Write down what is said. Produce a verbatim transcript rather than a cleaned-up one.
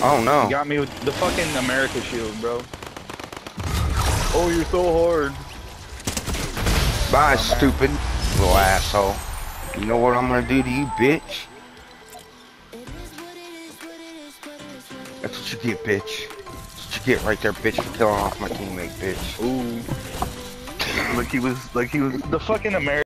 Oh You no. got me with the fucking America shield, bro. Oh, you're so hard. Bye, Dumbass. stupid little asshole. You know what I'm gonna do to you, bitch? That's what you get, bitch. That's what you get right there, bitch, for killing off my teammate, bitch. Ooh. Like he was, like he was the fucking American.